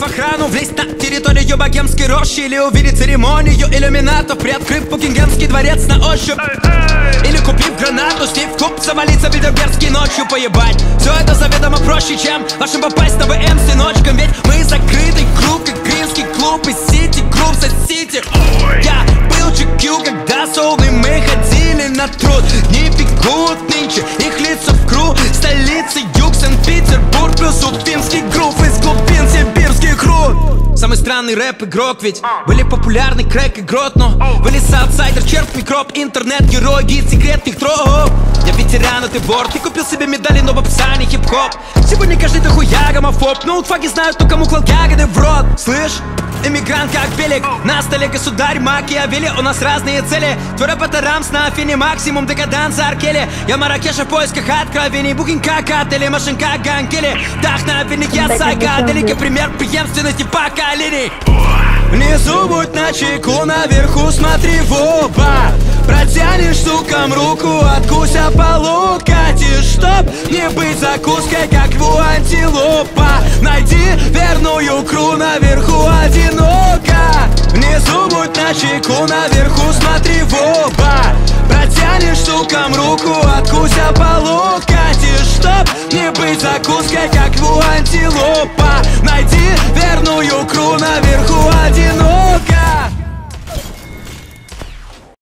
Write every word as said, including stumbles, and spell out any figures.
охрану, влезть на территорию богемской рощи, или увидеть церемонию иллюминатов, приоткрыв Букингемский дворец на ощупь, или купив гранату, снив клуб, завалиться в Бильдербергский ночью, поебать. Все это заведомо проще, чем вашим попасть на ВМ с сыночком, ведь мы закрытый круг, как Гринский клуб из Сити Групп за Сити. Я был джи кью, когда солны мы ходили на труд. Не бегут нынче их лица в кру, столицы юг, Санкт-Петербург, плюс Утвинский грув из глубин сибирских руд. Самый странный рэп-игрок, ведь были популярны крэк и грот, но были саутсайдер, черт, микроб, интернет-герой, гид секретных троп. Я ветеран, а ты вор, ты купил себе медали, но в описании хип-хоп. Сегодня каждый дохуя гомофоб, но утфаги знают, кто кому клал ягоды в рот. Слышь? Эмигрант как велик, на столе государь Макиавелли. У нас разные цели, твой рэп это рамс на афине, максимум декаданса Аркели. Я Маракеша в поисках откровений, букинг как отели, машин как Ганкели. Дах на афине, я сайка, далекий пример преемственности поколений. Внизу будь начеку, наверху смотри в оба. Протянешь, сукам, руку, откуся полу, катишь, чтоб не быть закуской, как у антилопа. Найди верную кру, наверху одиноко. Внизу будь начеку, наверху смотри в оба. Протянешь, сукам, руку.